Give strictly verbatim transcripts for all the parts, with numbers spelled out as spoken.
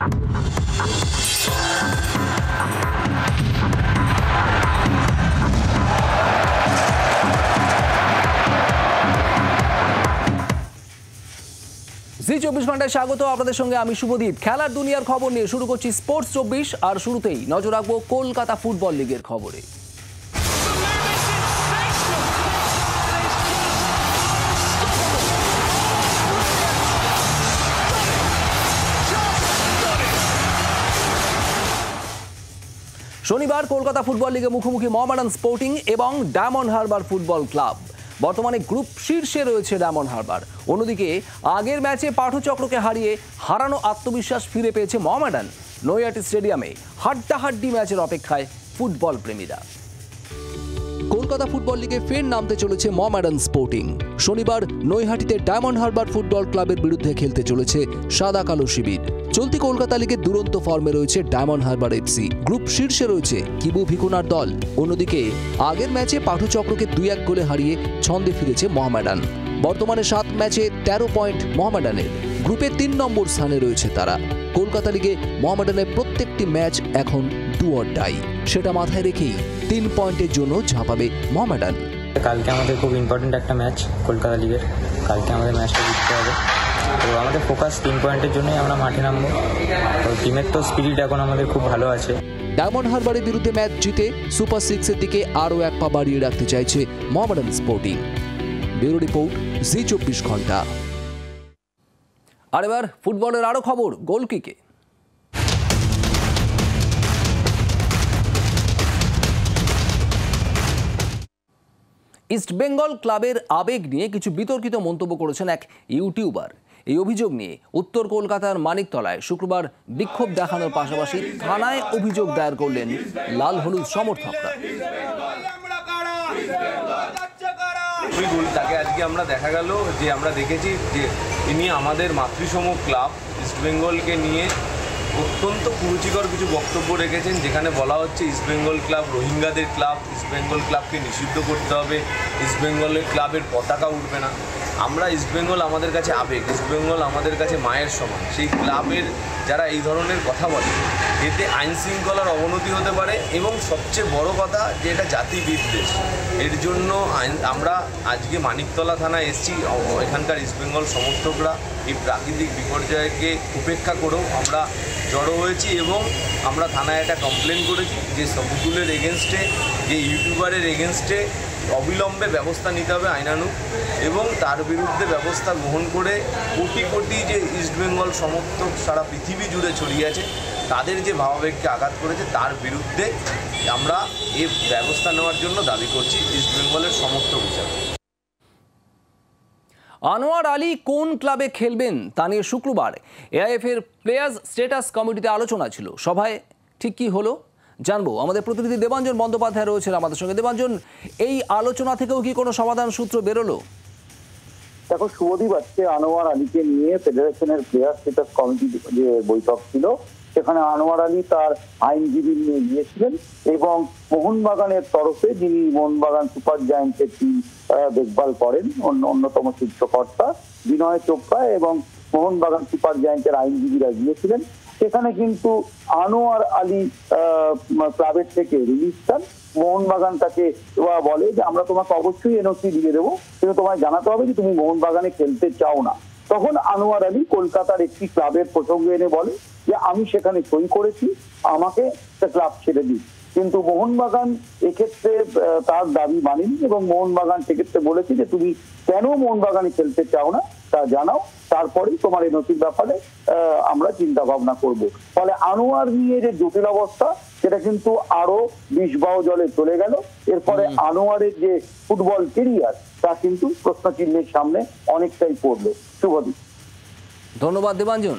জি চব্বিশ ঘন্টায় স্বাগত আপনাদের সঙ্গে আমি শুভদীপ। খেলার দুনিয়ার খবর নিয়ে শুরু করছি স্পোর্টস চব্বিশ। আর শুরুতেই নজর রাখবো কলকাতা ফুটবল লিগের খবরে। শনিবার কলকাতা ফুটবল লিগে মুখোমুখি মোহামেডান স্পোর্টিং এবং ডায়মন্ড হারবার ফুটবল ক্লাব। বর্তমানে গ্রুপ শীর্ষে রয়েছে ডায়মন্ড হারবার। অন্যদিকে আগের ম্যাচে পাঠচক্রকে হারিয়ে হারানো আত্মবিশ্বাস ফিরে পেয়েছে মোহামেডান। নৈহাটি স্টেডিয়ামে হাড্ডাহাড্ডি ম্যাচের অপেক্ষায় ফুটবল প্রেমীরা। কলকাতা ফুটবল লিগে ফের নামতে চলেছে মোহামেডান স্পোর্টিং। শনিবার নৈহাটিতে ডায়মন্ড হারবার ফুটবল ক্লাবের বিরুদ্ধে খেলতে চলেছে সাদা কালো শিবির। চলতি কলকাতা লিগে দুরন্ত ফর্মে রয়েছে ডায়মন্ড হারবার এফসি। গ্রুপ শীর্ষে রয়েছে কিবু ভিকুনার দল। অন্যদিকে আগের ম্যাচে পাঠচক্রকে দুই এক গোলে হারিয়ে ছন্দে ফিরেছে মোহামেডান। বর্তমানে সাত ম্যাচে তেরো পয়েন্ট মোহামেডানের। গ্রুপে তিন নম্বর স্থানে রয়েছে তারা। কলকাতা লিগে মোহামেডানের প্রত্যেকটি ম্যাচ এখন ডু অর ডাই। সেটা মাথায় রেখেই তিন পয়েন্টের জন্য ঝাঁপাবে মোহামেডান। কালকে আমাদের খুব ইম্পর্টেন্ট একটা ম্যাচ কলকাতা লিগের। কালকে আমাদের ম্যাচটা জিততে হবে। তো আমাদের ফোকাস তিন পয়েন্টের জন্যই আমরা মাঠে নামবো। তো টিমের তো স্পিরিট এখন আমাদের খুব ভালো আছে। ডায়মন্ড হারবারের বিরুদ্ধে ম্যাচ জিতে সুপার সিক্সের দিকে আরও এক পা বাড়িয়ে রাখতে চাইছে মোহামেডান স্পোর্টিং। ব্যুরো রিপোর্ট, জি চব্বিশ ঘন্টা। আর এবার ফুটবলের আরও খবর গোলকিকে। ইস্টবেঙ্গল ক্লাবের আবেগ নিয়ে কিছু বিতর্কিত মন্তব্য করেছেন এক ইউটিউবার। এই অভিযোগ নিয়ে উত্তর কলকাতার মানিকতলায় শুক্রবার বিক্ষোভ দেখানোর পাশাপাশি থানায় অভিযোগ দায়ের করলেন লাল হলুদ সমর্থকরা। তাকে আজকে আমরা দেখা গেল যে আমরা দেখেছি যে ইনি আমাদের মাতৃসম ক্লাব ইস্টবেঙ্গলকে নিয়ে অত্যন্ত কুরুচিকর কিছু বক্তব্য রেখেছেন, যেখানে বলা হচ্ছে ইস্টবেঙ্গল ক্লাব রোহিঙ্গাদের ক্লাব, ইস্টবেঙ্গল ক্লাবকে নিষিদ্ধ করতে হবে, ইস্টবেঙ্গলের ক্লাবের পতাকা উঠবে না। আমরা ইস্টবেঙ্গল আমাদের কাছে আবেগ, ইস্টবেঙ্গল আমাদের কাছে মায়ের সমান। সেই ক্লাবের যারা এই ধরনের কথা বলে এতে আইন শৃঙ্খলার অবনতি হতে পারে এবং সবচেয়ে বড় কথা যে এটা জাতি বিদ্বেষ। এর জন্য আইন আমরা আজকে মানিকতলা থানায় এসেছি। এখানকার ইস্টবেঙ্গল সমর্থকরা এই প্রাকৃতিক বিপর্যয়কে উপেক্ষা করেও আমরা জড়ো হয়েছি এবং আমরা থানায় একটা কমপ্লেন করেছি যে সবগুলোর এগেনস্টে, যে ইউটিউবারের এগেনস্টে অবিলম্বে ব্যবস্থা নিতে হবে আইনানুগ, এবং তার বিরুদ্ধে ব্যবস্থা গ্রহণ করে কোটি কোটি যে ইস্টবেঙ্গল সমর্থক সারা পৃথিবী জুড়ে ছড়িয়ে আছে তাদের যে ভাবাবেগকে আঘাত করেছে তার বিরুদ্ধে আমরা এই ব্যবস্থা নেওয়ার জন্য দাবি করছি ইস্টবেঙ্গলের সমর্থক হিসাবে। আনোয়ার আলী কোন ক্লাবে খেলবেন তা নিয়ে শুক্রবার এআইএফ এর প্লেয়ার্স স্ট্যাটাস কমিটিতে আলোচনা ছিল। সভায় ঠিক কি হলো জানবো। আমাদের প্রতিনিধি দেবাঞ্জন বন্দ্যোপাধ্যায় রয়েছেন আমাদের সঙ্গে। দেবাঞ্জন, এই আলোচনা থেকেও কি কোনো সমাধান সূত্র বেরোলো? দেখো শুভদীপ, আজকে আনোয়ার আলীকে নিয়ে ফেডারেশনের প্লেয়ার স্ট্যাটাস কমিটি যে বৈঠক ছিল সেখানে আনোয়ার আলী তার আইনজীবী নিয়ে গিয়েছিলেন এবং মোহনবাগানের তরফে, যিনি মোহনবাগান সুপার জায়ান্টের টিম দেখভাল করেন, অন্য অন্যতম শীর্ষকর্তা বিনয় চোপড়া এবং মোহনবাগান সুপার জায়ান্টের আইনজীবীরা গিয়েছিলেন। সেখানে কিন্তু আনোয়ার আলী ক্লাবের থেকে রিলিজ চান। মোহনবাগান তাকে বলে যে আমরা তোমাকে অবশ্যই এনওসি দিয়ে দেবো, কিন্তু তোমায় জানাতে হবে যে তুমি মোহনবাগানে খেলতে চাও না। তখন আনোয়ার আলী কলকাতার একটি ক্লাবের প্রসঙ্গ এনে বলে যে আমি সেখানে সই করেছি, আমাকে ক্লাব ছেড়ে দিই। কিন্তু মোহনবাগান এক্ষেত্রে তার দাবি মানেনি এবং মোহনবাগান সেক্ষেত্রে বলেছে যে তুমি কেন মোহনবাগানে খেলতে চাও না তা জানাও, তারপরেই তোমার এনওসির ব্যাপারে আমরা চিন্তা ভাবনা করব। ফলে আনোয়ার নিয়ে যে জটিল অবস্থা সেটা কিন্তু আরো বিষ বাও জলে চলে গেল। এরপরে আনোয়ারের যে ফুটবল কেরিয়ার তা কিন্তু প্রশ্নচিহ্নের সামনে অনেকটাই পড়লো। শুভদীপ। ধন্যবাদ দেবাঞ্জন।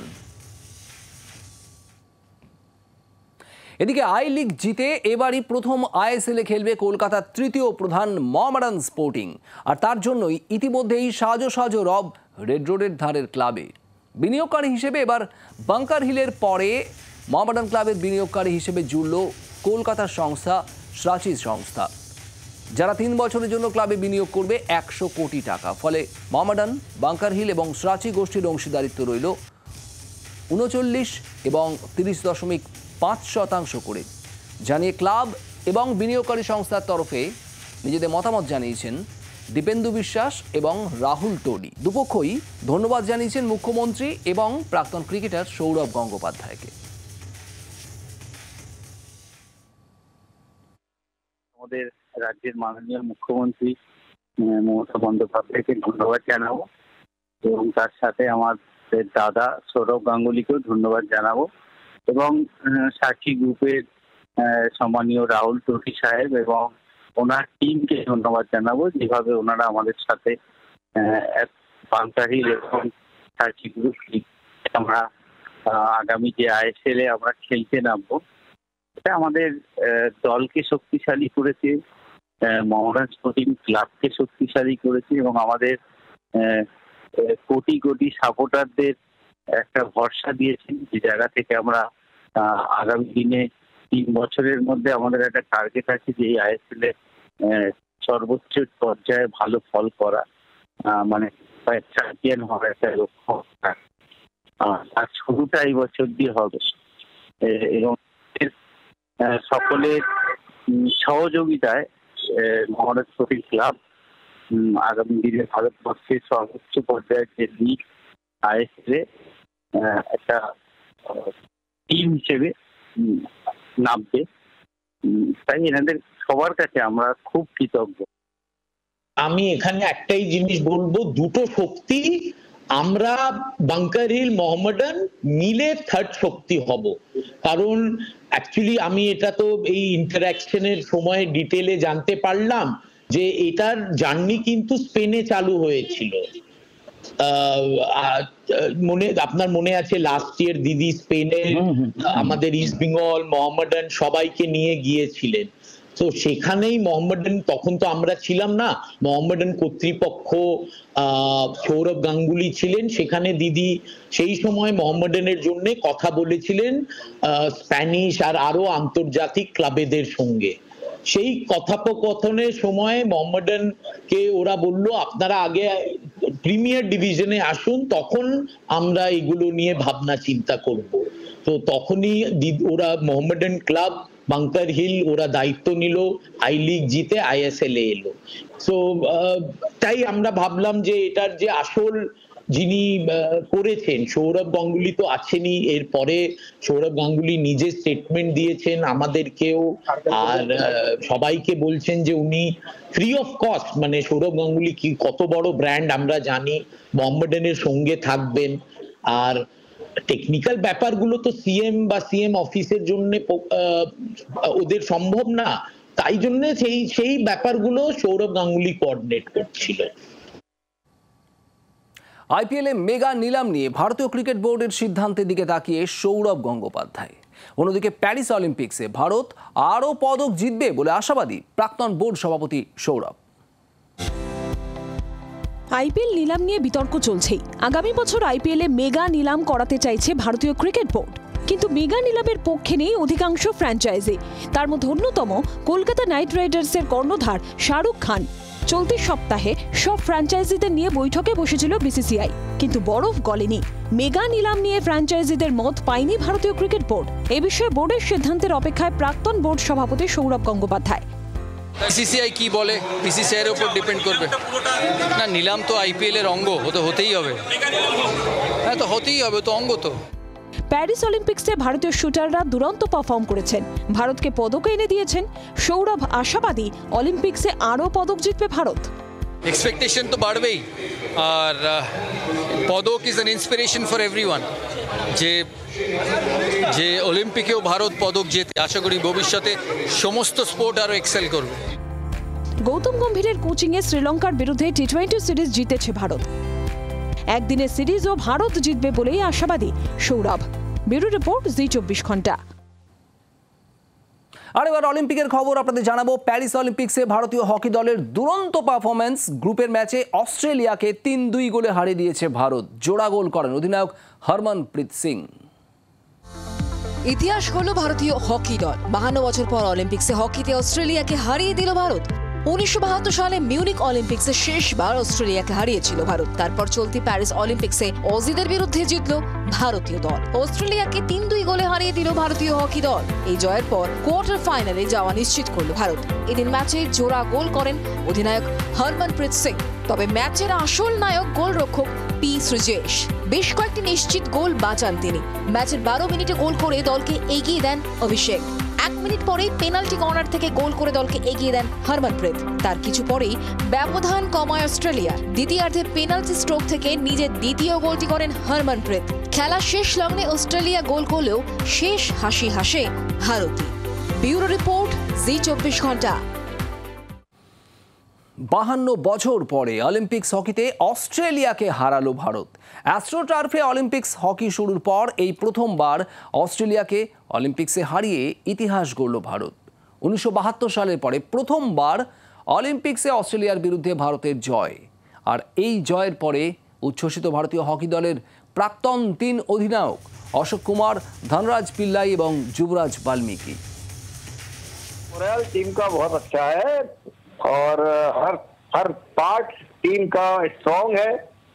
এদিকে আই লিগ জিতে এবারই প্রথম আইএসএল এ খেলবে কলকাতার তৃতীয় প্রধান মোহামেডান স্পোর্টিং। আর তার জন্যই ইতিমধ্যেই সাজো সাজো রব রেড রোডের ধারের ক্লাবে। বিনিয়োগকারী হিসেবে এবার বাংকার হিলের পরে মোহামেডান ক্লাবের বিনিয়োগকারী হিসেবে জুড়ল কলকাতার সংস্থা স্রাচি সংস্থা, যারা তিন বছরের জন্য ক্লাবে বিনিয়োগ করবে একশো কোটি টাকা। ফলে মোহামেডান, বাংকার হিল এবং স্রাচি গোষ্ঠীর অংশীদারিত্ব রইল উনচল্লিশ এবং তিরিশ দশমিক পাঁচ শতাংশ করে, জানিয়ে ক্লাব এবং বিনিয়োগকারী সংস্থার তরফে নিজেদের মতামত জানিয়েছেন দীপেন্দু বিশ্বাস এবং রাহুল টোডি। দুপক্ষই ধন্যবাদ জানিয়েছেন মুখ্যমন্ত্রী এবং প্রাক্তন ক্রিকেটার সৌরভ গঙ্গোপাধ্যায়কে। আমাদের রাজ্যের মাননীয় মুখ্যমন্ত্রী মমতা বন্দ্যোপাধ্যায়কে ধন্যবাদ জানাবো এবং তার সাথে আমাদের দাদা সৌরভ গাঙ্গুলিকেও ধন্যবাদ জানাবো এবং সাক্ষী গ্রুপের সম্মানীয় রাহুল টোডি সাহেব এবং ওনার টিমকে ধন্যবাদ জানাবো, যেভাবে ওনারা আমাদের সাথে বাঙ্কার হিল এবং সাক্ষী গ্রুপ আমরা আগামী যে আইএসএল এ আমরা খেলতে নামবো, এটা আমাদের দলকে শক্তিশালী করেছে, মোহামেডান স্পোর্টিং ক্লাবকে শক্তিশালী করেছে এবং আমাদের কোটি কোটি সাপোর্টারদের একটা ভরসা দিয়েছেন, যে জায়গা থেকে আমরা আগামী দিনে তিন বছরের মধ্যে আমাদের একটা টার্গেট আছে যে এই আইএসএল এ সর্বোচ্চ পর্যায়ে ভালো ফল করা, মানে চ্যাম্পিয়ন হওয়ার একটা লক্ষ্য। আর শুরুটা এই বছর দিয়ে হবে এবং সকলের সহযোগিতায় মোহামেডান স্পোর্টিং ক্লাব আগামী দিনে ভারতবর্ষের সর্বোচ্চ পর্যায়ের যে লিগ আইএসএল এ একটা টিম হিসেবে নামবে, তাই এনাদের সবার কাছে আমরা খুব কৃতজ্ঞ। আমি এখানে একটাই জিনিস বলবো, দুটো শক্তি আমরা বাঙ্কার হিল মোহামেডান মিলে থার্ড শক্তি হব। কারণ অ্যাকচুয়ালি আমি এটা তো এই ইন্টারঅ্যাকশনের সময় ডিটেলে জানতে পারলাম যে এটার জার্নি কিন্তু স্পেনে চালু হয়েছিল। মনে আপনার মনে আছে লাস্ট ইয়ার দিদি স্পেনে আমাদের ইস্ট বেঙ্গল মোহামেডান সবাইকে নিয়ে গিয়েছিলেন। তো সেখানেই মোহামেডান, তখন তো আমরা ছিলাম না, মোহামেডান কর্তৃপক্ষ সৌরভ গাঙ্গুলি ছিলেন সেখানে। দিদি সেই সময় মোহামেডানের জন্য কথা বলেছিলেন স্প্যানিশ আর আরো আন্তর্জাতিক ক্লাবেদের সঙ্গে। সেই কথোপকথনের সময় মোহামেডানকে ওরা বলল আপনারা আগে প্রিমিয়ার ডিভিশনে আসুন, তখন আমরা এগুলো নিয়ে ভাবনা চিন্তা করব। তো তখনই ওরা মোহামেডান ক্লাব বাঙ্কার হিল ওরা দায়িত্ব নিল, আই লিগ জিতে আইএসএল এ এলো। সো তাই আমরা ভাবলাম যে এটার যে আসল যিনি করেছেন সৌরভ গাঙ্গুলি তো আছেনই, এরপরে সৌরভ গাঙ্গুলি নিজে স্টেটমেন্ট দিয়েছেন আমাদেরকেও আর সবাইকে বলছেন যে উনি ফ্রি অফ কস্ট, মানে সৌরভ গাঙ্গুলি কি কত বড় ব্র্যান্ড আমরা জানি, মোহামেডানের সঙ্গে থাকবেন। আর টেকনিক্যাল ব্যাপারগুলো তো সিএম বা সিএম অফিসের জন্য ওদের সম্ভব না, তাই জন্য সেই সেই ব্যাপারগুলো সৌরভ গাঙ্গুলি কোঅর্ডিনেট করছিল। আইপিএলে মেগা নিলাম নিয়ে ভারতীয় ক্রিকেট বোর্ডের সিদ্ধান্তের দিকে তাকিয়ে সৌরভ গঙ্গোপাধ্যায়। অন্যদিকে প্যারিস অলিম্পিক্সে ভারত আরও পদক জিতবে বলে আশাবাদী প্রাক্তন বোর্ড সভাপতি সৌরভ। আইপিএল নিলাম নিয়ে বিতর্ক চলছেই। আগামী বছর আইপিএলে মেগা নিলাম করাতে চাইছে ভারতীয় ক্রিকেট বোর্ড, কিন্তু মেগা নিলামের পক্ষে নেই অধিকাংশ ফ্র্যাঞ্চাইজি। তার মধ্যে অন্যতম কলকাতা নাইট রাইডার্সের কর্ণধার শাহরুখ খান। চলতি সপ্তাহে সব ফ্র্যাঞ্চাইজিদের নিয়ে বৈঠকে বসেছিল বিসিসিআই, কিন্তু বরফ গলেনি। মেগা নিলাম নিয়ে ফ্র্যাঞ্চাইজিদের মত পায়নি ভারতীয় ক্রিকেট বোর্ড। এ বিষয়ে বোর্ডের সিদ্ধান্তের অপেক্ষায় প্রাক্তন বোর্ড সভাপতি সৌরভ গঙ্গোপাধ্যায়। বিসিসিআই কি বলে, বিসিসিআই এর উপর ডিপেন্ড করবে না। নিলাম তো আইপিএল এর অঙ্গ, হতে হতেই হবে। হ্যাঁ, তো হতেই হবে, তো অঙ্গ তো। প্যারিস অলিম্পিক্সে ভারতীয় শুটাররা দুরন্ত পারফর্ম করেছেন, ভারতকে পদক এনে দিয়েছেন। সৌরভ আশাবাদী অলিম্পিক্সে আরও পদক জিতবে ভারত। এক্সপেকটেশন তো বাড়বেই, আর পদক is an inspiration for everyone. যে যে অলিম্পিকেও ভারত পদক জেতে, আশা করি ভবিষ্যতে সমস্ত স্পোর্ট আরও এক্সেল করবে। গৌতম গম্ভীরের কোচিংয়ে শ্রীলঙ্কার বিরুদ্ধে টি টোয়েন্টি সিরিজ জিতেছে ভারত। একদিনের সিরিজও ভারত জিতবে বলেই আশাবাদী সৌরভ। ব্যুরো রিপোর্ট, জি চব্বিশ ঘন্টা। আর এবার অলিম্পিকের খবর আপনাদের জানাবো। প্যারিস অলিম্পিক্সে ভারতীয় হকি দলের দুরন্ত পারফরমেন্স। গ্রুপের ম্যাচে অস্ট্রেলিয়াকে তিন দুই গোলে হারিয়ে দিয়েছে ভারত। জোড়া গোল করেন অধিনায়ক হরমনপ্রীত সিং। ইতিহাস হলো ভারতীয় হকি দল। বাহান্ন বছর পর অলিম্পিক্সে হকিতে অস্ট্রেলিয়াকে হারিয়ে দিল ভারত। উনিশশো বাহাত্তর সালে মিউনিক অলিম্পিক্সে শেষবার অস্ট্রেলিয়াকে হারিয়েছিল ভারত। তারপর চলতি প্যারিস অলিম্পিক্সে অজিদের বিরুদ্ধে জিতল ভারতীয় দল। অস্ট্রেলিয়াকে তিন দুই গোলে হারিয়ে দিল ভারতীয় হকি দল। এই জয়ের পর কোয়ার্টার ফাইনালে যাওয়া নিশ্চিত করল ভারত। এদিন ম্যাচে জোড়া গোল করেন অধিনায়ক হরমনপ্রীত সিং। তবে ম্যাচের আসল নায়ক গোলরক্ষক পি শ্রীজেশ। বেশ কয়েকটি নিশ্চিত গোল বাঁচান তিনি। ম্যাচের বারো মিনিটে গোল করে দলকে এগিয়ে দেন অভিষেক। এক মিনিট পরেই পেনাল্টি কর্নার থেকে গোল করে দলকে এগিয়ে দেন হরমনপ্রীত। তার কিছু পরেই ব্যবধান কমায় অস্ট্রেলিয়া। দ্বিতীয়ার্ধে পেনাল্টি স্ট্রোক থেকে নিজের দ্বিতীয় গোলটি করেন হরমনপ্রীত। খেলা শেষ লগ্নে অস্ট্রেলিয়া গোল করলেও শেষ হাসি হাসে ভারতী। ব্যুরো রিপোর্ট, জি চব্বিশ ঘন্টা। বাহান্ন বছর পরে অলিম্পিক্স হকিতে অস্ট্রেলিয়াকে হারালো ভারত। অ্যাস্ট্রোটার্ফে অলিম্পিক্স হকি শুরুর পর এই প্রথমবার অস্ট্রেলিয়াকে অলিম্পিক্সে হারিয়ে ইতিহাস গড়ল ভারত। উনিশশো বাহাত্তর সালের পরে প্রথমবার অলিম্পিক্সে অস্ট্রেলিয়ার বিরুদ্ধে ভারতের জয়। আর এই জয়ের পরে উচ্ছ্বসিত ভারতীয় হকি দলের প্রাক্তন তিন অধিনায়ক অশোক কুমার, ধনরাজ পিল্লাই এবং যুবরাজ বাল্মীকি। मोरल टीम का बहुत अच्छा है और हर हर पार्ट टीम का स्ट्रॉन्ग है।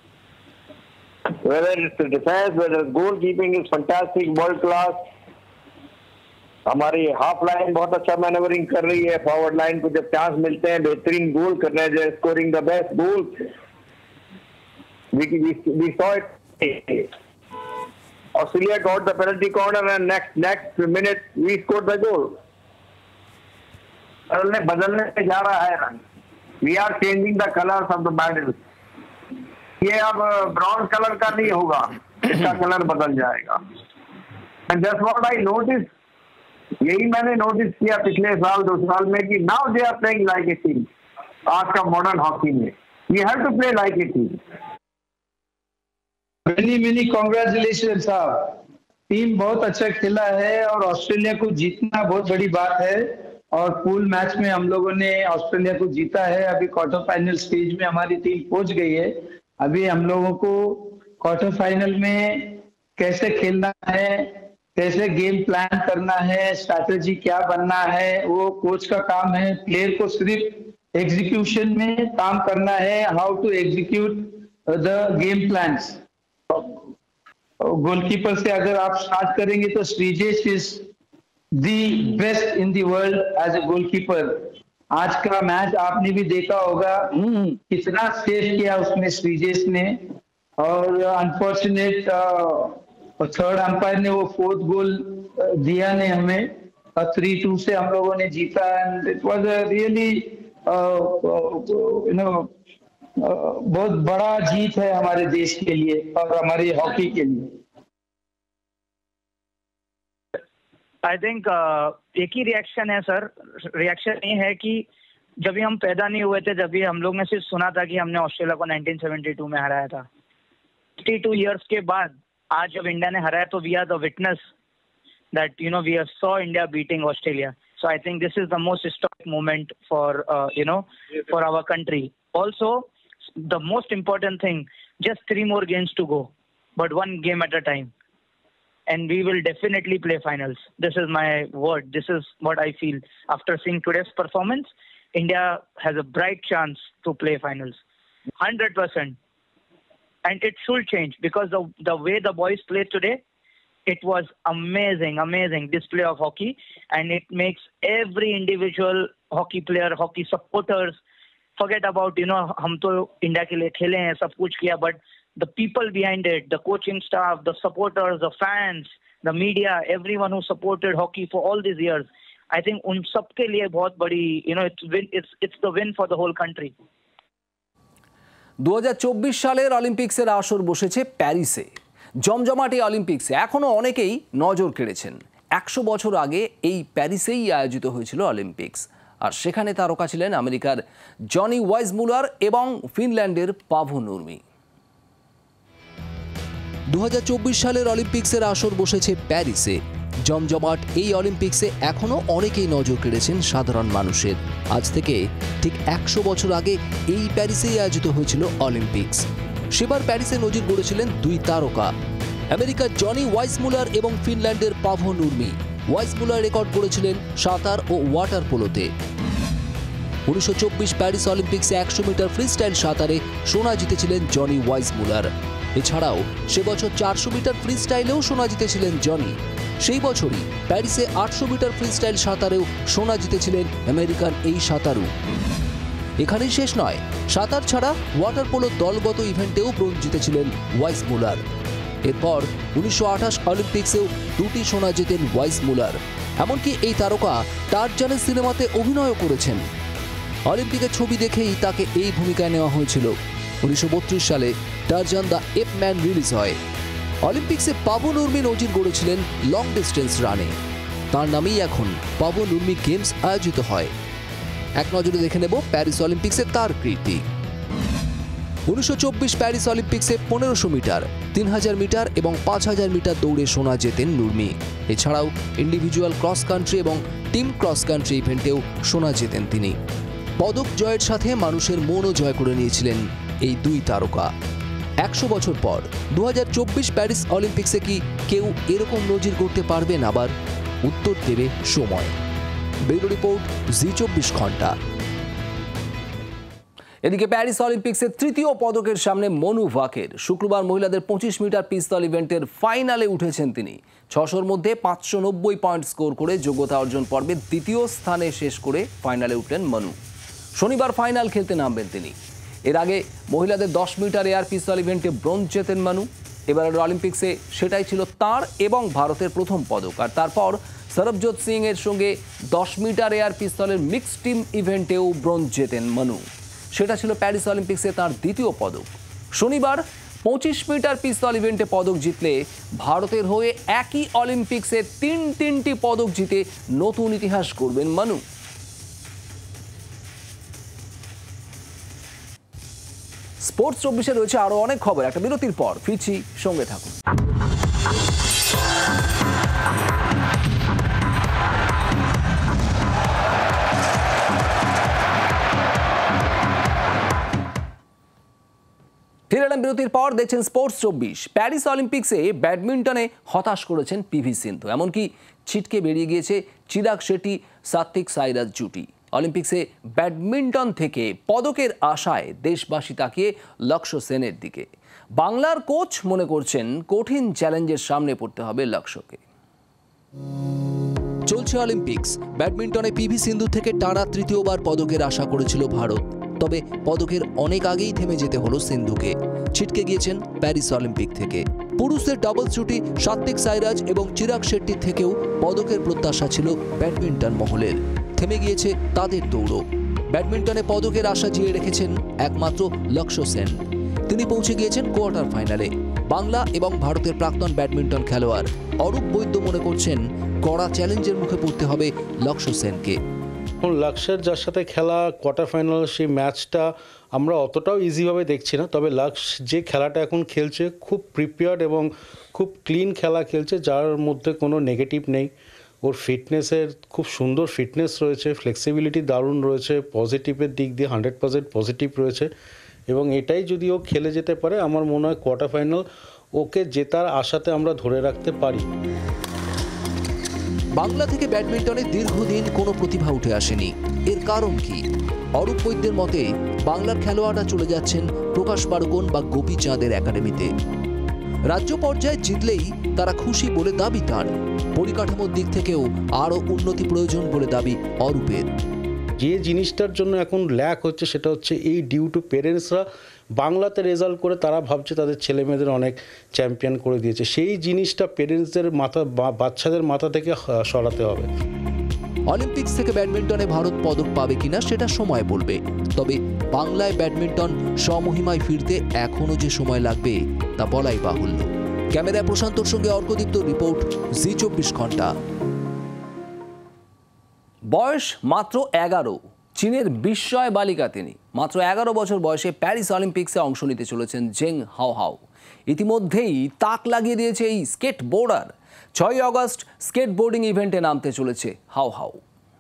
Whether it's defence, whether goal keeping is fantastic, world class. हमारी हाफ लाइन बहुत अच्छा मैनेवरिंग कर रही है। फॉरवर्ड लाइन को जब चांस मिलते हैं बेहतरीन गोल करने हैं, scoring the best goal. We we saw it. Australia got the penalty corner and next next minute we scored the goal. बदलने बदलने जा रहा है रंग। We are changing the colours of the battle. ये अब ब्राउन कलर का नहीं होगा, इसका कलर बदल जाएगा। And just what I notice, यही मैंने नोटिस किया पिछले साल दो साल में कि now they are playing like a team. आज का मॉडर्न हॉकी में we have to play like a team. Many many congratulation साहब। टीम बहुत अच्छा खेला है और ऑस्ट्रेलिया को जीतना बहुत बड़ी बात है। और पूल मैच में हम लोगों ने ऑस्ट्रेलिया को जीता है। अभी क्वार्टर फाइनल स्टेज में हमारी टीम पहुंच गई है। अभी हम लोगों को क्वार्टर फाइनल में कैसे खेलना है, कैसे गेम प्लान करना है, स्ट्रैटेजी क्या बनना है, वो कोच का काम है। प्लेयर को सिर्फ एग्जीक्यूशन में काम करना है, how to execute the game plans. Goalkeeper से अगर आप स्टार्ट करेंगे तो Sreejesh is the best in the world as a goalkeeper. आज का मैच आपने भी देखा होगा कितना सेव किया उसने श्रीजेश ने। और अनफॉर्चुनेट थर्ड अंपायर ने वो फोर्थ गोल दिया ने हमें। थ्री टू से हम लोगों ने जीता and it was a really you know बहुत बड़ा जीत है हमारे देश के लिए और हमारी हॉकी के लिए। आई थिंक uh, एक ही रिएक्शन है सर। रिएक्शन ये है कि जब भी हम पैदा नहीं हुए थे, जब भी हम लोग ने सिर्फ सुना था कि हमने ऑस्ट्रेलिया को नाइनटीन सेवेंटी टू में हराया था। फिफ्टी टू इयर्स के बाद आज जब इंडिया ने हराया तो we are the witness that you know we have saw India beating Australia. So I think this is the most historic moment for you know for our country. Also the most important thing, just three more games to go, but one game at a time. And we will definitely play finals. This is my word. This is what I feel. After seeing today's performance, India has a bright chance to play finals. one hundred percent. And it should change because the, the way the boys played today, it was amazing, amazing display of hockey. And it makes every individual hockey player, hockey supporters, forget about, you know, हम तो India के लिए खेले हैं, सब कुछ किया, but the people behind it, the coaching staff, the supporters, the fans, the media, everyone who supported hockey for all these years, I think उन सब के लिए बहुत बड़ी, you know, it's win, it's it's the win for the whole country. দু হাজার চব্বিশ সালের অলিম্পিক্সের আসর বসেছে প্যারিসে। জমজমাটে অলিম্পিক্সে এখনও অনেকেই নজর কেড়েছেন। একশো বছর আগে এই প্যারিসেই আয়োজিত হয়েছিল অলিম্পিক্স। আর সেখানে তারকা ছিলেন আমেরিকার জনি ওয়াইজমুলার এবং ফিনল্যান্ডের পাভো নুরমি। দু হাজার চব্বিশ সালের অলিম্পিক্সের আসর বসেছে প্যারিসে। জমজমাট এই অলিম্পিক্সে এখনও অনেকেই নজর কেড়েছেন সাধারণ মানুষের। আজ থেকে ঠিক একশো বছর আগে এই প্যারিসেই আয়োজিত হয়েছিল অলিম্পিক্স। সেবার প্যারিসে নজির গড়েছিলেন দুই তারকা, আমেরিকার জনি ওয়াইজমুলার এবং ফিনল্যান্ডের পাভো নুরমি। ওয়াইজমুলার রেকর্ড গড়েছিলেন সাঁতার ও ওয়াটার পোলোতে। উনিশশো চব্বিশ প্যারিস অলিম্পিক্সে একশো মিটার ফ্রিস্টাইল সাঁতারে সোনা জিতেছিলেন জনি ওয়াইজমুলার। এছাড়াও সে বছর চারশো মিটার ফ্রি স্টাইলেও সোনা জিতেছিলেন জনি। সেই বছরই প্যারিসে আটশো মিটার ফ্রি স্টাইল সাঁতারেও সোনা জিতেছিলেন আমেরিকান এই সাঁতারু। এখানেই শেষ নয়, সাঁতার ছাড়া ওয়াটার পোলো দলগত ইভেন্টেও ব্রোঞ্জ জিতেছিলেন ওয়াইসমুলার। এরপর উনিশশো আঠাশ অলিম্পিক্সেও দুটি সোনা জেতেন ওয়াইসমুলার। এমনকি এই তারকা টারজানের সিনেমাতে অভিনয়ও করেছেন। অলিম্পিকের ছবি দেখেই তাকে এই ভূমিকায় নেওয়া হয়েছিল। উনিশশো বত্রিশ সালে Tarzan the ape man release হয়। অলিম্পিক্সে পাবন উর্মি নজির গড়েছিলেন লং ডিস্টেন্স রানে। তার নামেই এখন পাবন উর্মি গেমস আয়োজিত হয়। এক নজরে দেখে নেব প্যারিস অলিম্পিক্সে তার কীর্তি। উনিশশো চব্বিশ প্যারিস অলিম্পিক্সে পনেরোশো মিটার, তিন হাজার মিটার এবং পাঁচ হাজার মিটার দৌড়ে সোনা জেতেন নুরমি। এছাড়াও ইন্ডিভিজুয়াল ক্রস কান্ট্রি এবং টিম ক্রস কান্ট্রি ইভেন্টেও সোনা জেতেন তিনি। পদক জয়ের সাথে মানুষের মনও জয় করে নিয়েছিলেন এই দুই তারকা। একশো বছর পর দু হাজার চব্বিশ প্যারিস অলিম্পিক্সে কি কেউ এরকম নজির করতে পারবেন? আবার উত্তর দেবে সময়। ব্যুরো রিপোর্ট, জি চব্বিশ ঘন্টা। এদিকে প্যারিস অলিম্পিক্সের তৃতীয় পদকের সামনে মনু ভাকের। শুক্রবার মহিলাদের পঁচিশ মিটার পিস্তল ইভেন্টের ফাইনালে উঠেছেন তিনি। ছশোর মধ্যে পাঁচশো নব্বই পয়েন্ট স্কোর করে যোগ্যতা অর্জন পর্বে দ্বিতীয় স্থানে শেষ করে ফাইনালে উঠলেন মনু। শনিবার ফাইনাল খেলতে নামবেন তিনি। এর আগে মহিলাদের দশ মিটার এয়ার পিস্তল ইভেন্টে ব্রোঞ্জ জেতেন মনু। এবারের অলিম্পিক্সে সেটাই ছিল তার এবং ভারতের প্রথম পদক। আর তারপর সরবজোৎ সিং এর সঙ্গে দশ মিটার এয়ার পিস্তলের মিক্সড টিম ইভেন্টেও ব্রোঞ্জ জেতেন মনু। সেটা ছিল প্যারিস অলিম্পিক্সে তার দ্বিতীয় পদক। শনিবার পঁচিশ মিটার পিস্তল ইভেন্টে পদক জিতলে ভারতের হয়ে একই অলিম্পিক্সে তিন তিনটি পদক জিতে নতুন ইতিহাস করবেন মনু। স্পোর্টস চব্বিশে রয়েছে আরো অনেক খবর। একটা বিরতির পর ফিরছি, সঙ্গে থাকুন। ফিরে এলাম বিরতির পর, দেখছেন স্পোর্টস চব্বিশ। প্যারিস অলিম্পিক্সে ব্যাডমিন্টনে হতাশ করেছেন পিভি সিন্ধু। এমনকি ছিটকে বেরিয়ে গিয়েছে চিরাগ শেট্টি সাত্বিক সাইরাজ জুটি। অলিম্পিক্সে ব্যাডমিন্টন থেকে পদকের আশায় দেশবাসী তাকিয়ে লক্ষ্য সেনের দিকে। বাংলার কোচ মনে করছেন কঠিন চ্যালেঞ্জের সামনে পড়তে হবে লক্ষ্যকে। চলছে অলিম্পিক্স। ব্যাডমিন্টনে পিভি সিন্ধু থেকে টানা তৃতীয়বার পদকের আশা করেছিল ভারত। তবে পদকের অনেক আগেই থেমে যেতে হলো সিন্ধুকে। ছিটকে গিয়েছেন প্যারিস অলিম্পিক থেকে। পুরুষদের ডাবল জুটি সাত্বিক সাইরাজ এবং চিরাগ শেট্টির থেকেও পদকের প্রত্যাশা ছিল ব্যাডমিন্টন মহলের। থেমে গিয়েছে তাদের দৌড়। ব্যাডমিন্টনে পদকের আশা জিয়ে রেখেছেন একমাত্র লক্ষ্য সেন। তিনি পৌঁছে গিয়েছেন কোয়ার্টার ফাইনালে। বাংলা এবং ভারতের প্রাক্তন ব্যাডমিন্টন খেলোয়াড় অরূপ বৈদ্য মনে করছেন কড়া চ্যালেঞ্জের মুখে পড়তে হবে লক্ষ্য সেনকে। লক্ষ্যের যার সাথে খেলা কোয়ার্টার ফাইনাল, সেই ম্যাচটা আমরা অতটাও ইজিভাবে দেখছি না। তবে লক্ষ্য যে খেলাটা এখন খেলছে খুব প্রিপেয়ার্ড এবং খুব ক্লিন খেলা খেলছে, যার মধ্যে কোনো নেগেটিভ নেই। ওর ফিটনেসের খুব সুন্দর ফিটনেস রয়েছে, ফ্লেক্সিবিলিটি দারুণ রয়েছে, পজিটিভের দিক দিয়ে হান্ড্রেড পার্সেন্ট পজিটিভ রয়েছে। এবং এটাই যদি ও খেলে যেতে পারে, আমার মনে হয় কোয়ার্টার ফাইনাল ওকে জেতার আশাতে আমরা ধরে রাখতে পারি। বাংলা থেকে ব্যাডমিন্টনে দীর্ঘদিন কোনো প্রতিভা উঠে আসেনি। এর কারণ কি? অরূপ বৈদ্যের মতে বাংলার খেলোয়াড়রা চলে যাচ্ছেন প্রকাশ পাড়ুকোন বা গোপী চাঁদের একাডেমিতে। রাজ্য পর্যায়ে জিতলেই তারা খুশি বলে দাবি তার। পরিকাঠামোর দিক থেকেও আরও উন্নতি প্রয়োজন বলে দাবি অরূপের। যে জিনিসটার জন্য এখন ল্যাক হচ্ছে সেটা হচ্ছে এই ডিউ টু পেরেন্টসরা বাংলাতে রেজাল্ট করে তারা ভাবছে তাদের ছেলে মেয়েদের অনেক চ্যাম্পিয়ন করে দিয়েছে। সেই জিনিসটা পেরেন্টসদের মাথা, বাচ্চাদের মাথা থেকে সরাতে হবে। অলিম্পিক্স থেকে ব্যাডমিন্টনে ভারত পদক পাবে কিনা সেটা সময় বলবে। তবে বাংলায় ব্যাডমিন্টন স্বমহিমায় ফিরতে এখনও যে সময় লাগবে তা বলাই বাহুল্য। ক্যামেরায় প্রশান্তর সঙ্গে অর্কদীপ্ত, রিপোর্ট, জি চব্বিশ ঘন্টা। বয়স মাত্র এগারো, চীনের বিস্ময় বালিকা তিনি। মাত্র এগারো বছর বয়সে প্যারিস অলিম্পিক্সে অংশ নিতে চলেছেন জেং হাওহাও। ইতিমধ্যেই তাক লাগিয়ে দিয়েছে এই স্কেট বোর্ডার। ছয়ই আগস্ট স্কেটবোর্ডিং ইভেন্টে নামতে চলেছে হাওহাও।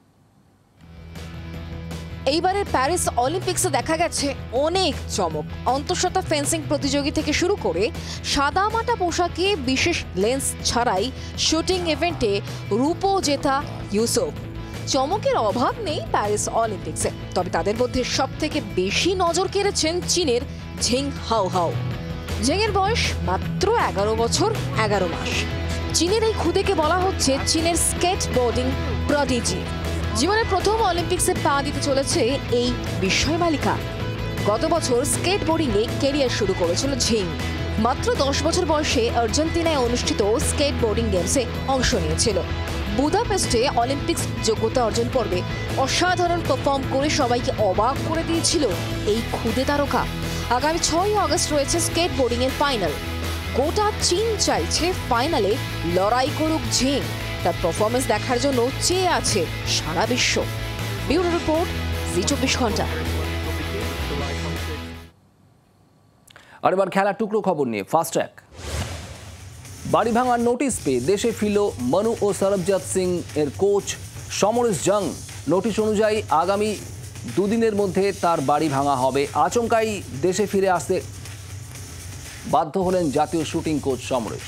এইবারের প্যারিস অলিম্পিক্সে দেখা গেছে অনেক চমক। অন্তঃসত্ত্বা ফেন্সিং প্রতিযোগী থেকে শুরু করে সাদামাটা পোশাকে বিশেষ লেন্স ছাড়াই শুটিং ইভেন্টে রূপো জেতা ইউসুফ। চমকের অভাব নেই প্যারিস অলিম্পিক্সে। তবে তাদের মধ্যে সব থেকে বেশি নজর কেড়েছেন চীনের ঝিং হাওহাও। জেংয়ের বয়স মাত্র এগারো বছর এগারো মাস। চীনের এই খুদেকে বলা হচ্ছে চীনের স্কেট বোর্ডিং প্রডিজি। জীবনের প্রথম অলিম্পিক্সে পা দিতে চলেছে এই বিস্ময় বালিকা। গত বছর স্কেট বোর্ডিংয়ে ক্যারিয়ার শুরু করেছিল ঝিং। মাত্র দশ বছর বয়সে আর্জেন্টিনায় অনুষ্ঠিত স্কেট বোর্ডিং গেমসে অংশ নিয়েছিল। বুদাপেস্টে অলিম্পিক্স যোগ্যতা অর্জন পর্বে অসাধারণ পারফর্ম করে সবাইকে অবাক করে দিয়েছিল এই খুদে তারকা। আগামী ছয়ই আগস্ট রয়েছে স্কেট বোর্ডিং এর ফাইনাল। গোটা চীন চাইছে ফাইনালে লড়াই করুক ঝিং। তার পারফরমেন্স দেখার জন্য চেয়ে আছে সারা বিশ্ব। ব্যুরো রিপোর্ট, জি চব্বিশ ঘন্টা। আর এবার খেলার টুকরো খবর নিয়ে ফাস্ট ট্র্যাক। বাড়ি ভাঙার নোটিশ পেয়ে দেশে ফিরল মনু ও সরবজাত সিং এর কোচ সমরেশ জং। নোটিশ অনুযায়ী আগামী দুদিনের মধ্যে তার বাড়ি ভাঙা হবে। আচমকাই দেশে ফিরে আসতে বাধ্য হলেন জাতীয় শুটিং কোচ সমরেশ।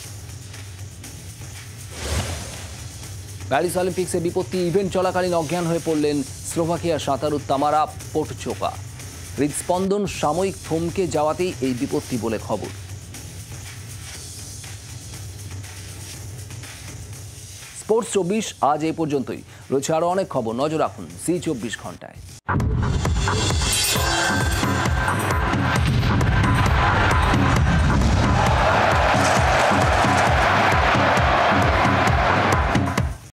প্যারিস অলিম্পিক্সে বিপত্তি। ইভেন্ট চলাকালীন অজ্ঞান হয়ে পড়লেন স্লোভাকিয়ার সাঁতারু তামারা পোটচোকা। হৃদস্পন্দন সাময়িক থমকে যাওয়াতেই এই বিপত্তি বলে খবর। স্পোর্টস চব্বিশ আজ এই পর্যন্তই। রয়েছে আরো অনেক খবর, নজর রাখুন জি চব্বিশ ঘন্টায়।